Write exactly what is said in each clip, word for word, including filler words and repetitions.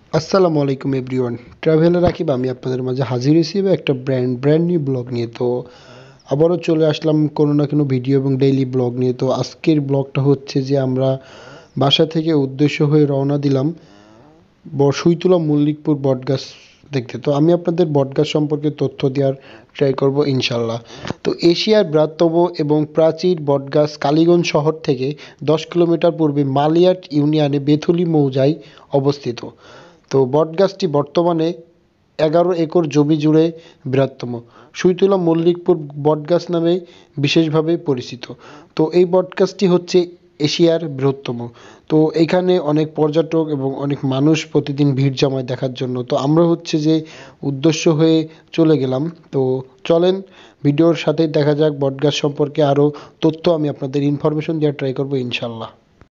আসসালামু আলাইকুম everyone. Traveller Rakib আমি আপনাদের মাঝে হাজির হয়েছি একটা ব্র্যান্ড ব্র্যান্ড নিউ ব্লগ নিয়ে। তো আবারও চলে আসলাম কোনো না কোনো ভিডিও এবং ডেইলি ব্লগ নিয়ে। তো আজকের ব্লগটা হচ্ছে যে আমরা বাসা থেকে উদ্দেশ্য হয়ে রওনা দিলাম সুইতুলা মল্লিকপুর বটগাছ দেখতে। তো আমি আপনাদের বটগাছ সম্পর্কে তথ্য দেওয়ার ট্রাই করব ইনশাল্লাহ। তো এশিয়ার বৃহত্তম এবং প্রাচীর বটগাছ কালীগঞ্জ শহর থেকে দশ কিলোমিটার পূর্বে মালিয়াট ইউনিয়নে বেথুলি মৌজায় অবস্থিত। তো বটগাছটি বর্তমানে এগারো একর জমি জুড়ে বৃহত্তম। সুইতুলা মল্লিকপুর বটগাছ নামে বিশেষভাবে পরিচিত। তো এই বটগাছটি হচ্ছে এশিয়ার বৃহত্তম। তো এখানে অনেক পর্যটক এবং অনেক মানুষ প্রতিদিন ভিড় জমায় দেখার জন্য। তো আমরা হচ্ছে যে উদ্দেশ্য হয়ে চলে গেলাম। তো চলেন ভিডিওর সাথেই দেখা যাক বটগাছ সম্পর্কে আরও তথ্য আমি আপনাদের ইনফরমেশন দেওয়ার ট্রাই করবো ইনশাল্লাহ।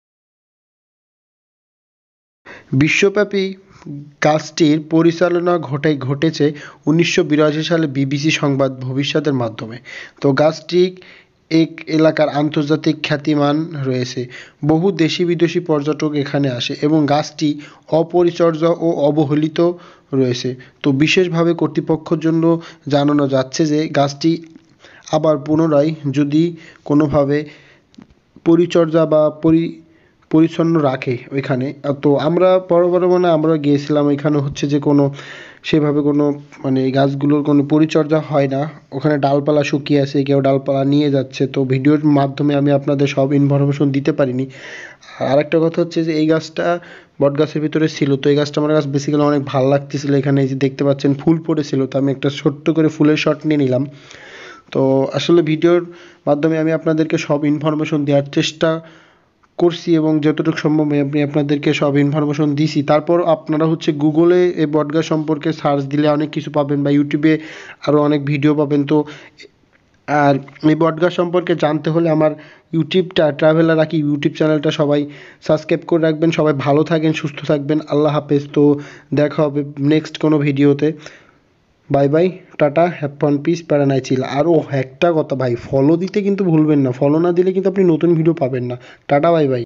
বিশ্বব্যাপী গাছটির পরিচালনা ঘটে ঘটেছে উনিশশো বিরাশি সালে বিবিসি সংবাদ ভবিষ্যতের মাধ্যমে। তো গাছটি এক এলাকার আন্তর্জাতিক খ্যাতিমান রয়েছে। বহু দেশি বিদেশি পর্যটক এখানে আসে এবং গাছটি অপরিচর্যা ও অবহেলিত রয়েছে। তো বিশেষভাবে কর্তৃপক্ষের জন্য জানানো যাচ্ছে যে গাছটি আবার পুনরায় যদি কোনোভাবে পরিচর্যা বা পরি পরিচ্ছন্ন রাখে ওইখানে। তো আমরা মানে আমরা গিয়েছিলাম, এখানে হচ্ছে যে কোনো সেভাবে কোনো মানে এই গাছগুলোর কোনো পরিচর্যা হয় না। ওখানে ডালপালা শুকিয়ে আছে, কেউ ডালপালা নিয়ে যাচ্ছে। তো ভিডিওর মাধ্যমে আমি আপনাদের সব ইনফরমেশন দিতে পারিনি। আর একটা কথা হচ্ছে যে এই গাছটা বট গাছের ভিতরে ছিল। তো এই গাছটা আমার কাছে বেসিক্যালি অনেক ভালো লাগতেছিল। এখানে এই যে দেখতে পাচ্ছেন ফুল পড়েছিল, তো আমি একটা ছোট্ট করে ফুলের শট নিয়ে নিলাম। তো আসলে ভিডিওর মাধ্যমে আমি আপনাদেরকে সব ইনফরমেশন দেওয়ার চেষ্টা করছি এবং যতটুকু সম্ভব আমি আপনাদেরকে সব ইনফরমেশন দিছি। তারপর আপনারা হচ্ছে গুগলে এই বটগাছ সম্পর্কে সার্চ দিলে অনেক কিছু পাবেন বা ইউটিউবে আরও অনেক ভিডিও পাবেন। তো আর এই বটগাছ সম্পর্কে জানতে হলে আমার ইউটিউবটা ট্রাভেলার রাকি ইউটিউব চ্যানেলটা সবাই সাবস্ক্রাইব করে রাখবেন। সবাই ভালো থাকেন, সুস্থ থাকবেন। আল্লাহ হাফেজ। তো দেখা হবে নেক্সট কোনো ভিডিওতে। Bye bye, tata, have fun, peace, প্যারানাই চিল। আরও একটা কথা ভাই, ফলো দিতে কিন্তু ভুলবেন না। ফলো না দিলে কিন্তু আপনি নতুন ভিডিও পাবেন না। Tata, bye by.